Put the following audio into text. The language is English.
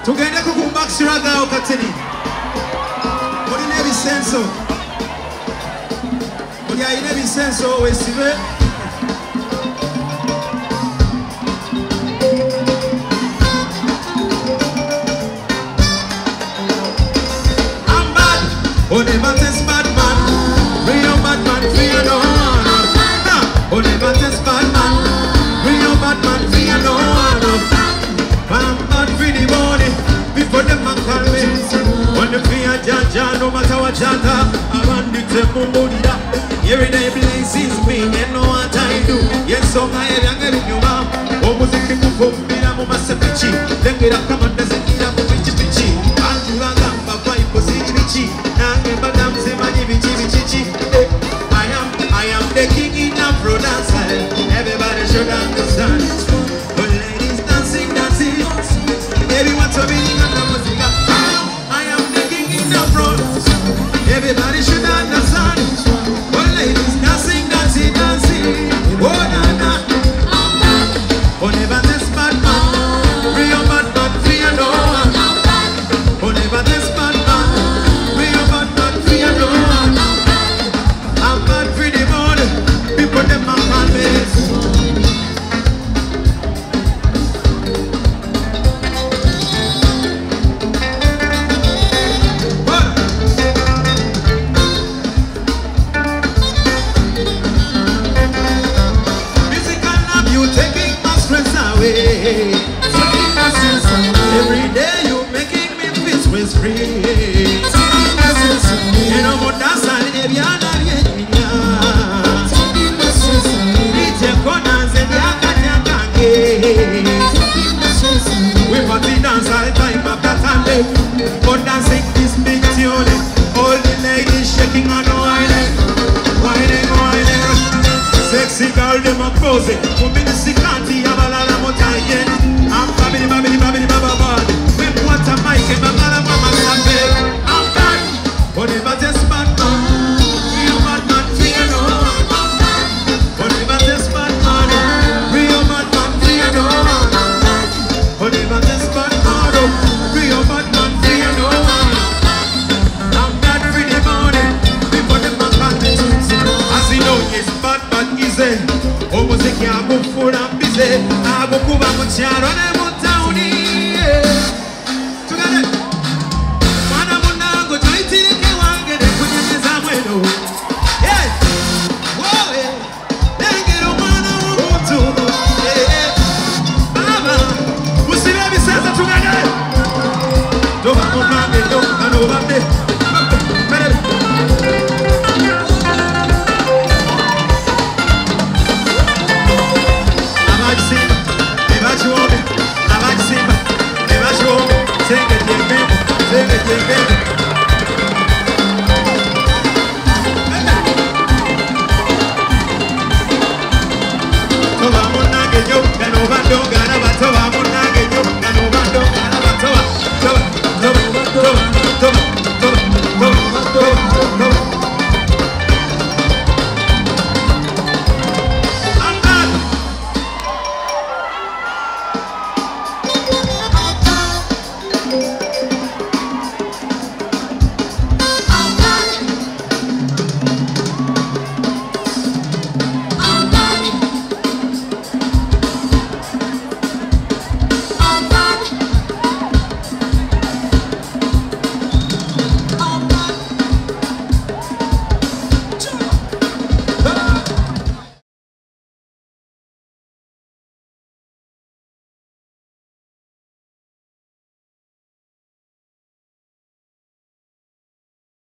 Tugenda kukumbakisiraga okatini. Mulina ebisenso. Muli alina ebisenso wesibe. I'm bad. Only test bad man. Bring your bad man, free your no one. Only test bad man. Bring your bad man, free your no one. I'm bad for the money. Before them man call me. When the fear jaja, no matter what jata, I want the temple money. Every day blessings me, and know what I do. Yes, so I am getting you mom. Oh, was it for me? I'm a massive. Then get up, come on, doesn't need a pitchy. And you are a papa, positivity. Now, madam, say my chichi. I am the king in a pro dance. Everybody should understand. But ladies dancing. Everyone's a meaning of the music. I am the king in the front. Everybody should understand. But ladies dancing. Oh, na. Oh, never this bad man. Free your bad man, free your no one. Oh, never this bad man. Free your bad man, free your no one. I'm bad for the money. People them are my mates. Every day you making me feel stress free. You know what that's an area that you we party dance all the time after Sunday. But dancing this big tune. All the ladies shaking on whining. Sexy girl them a pose. 1 minute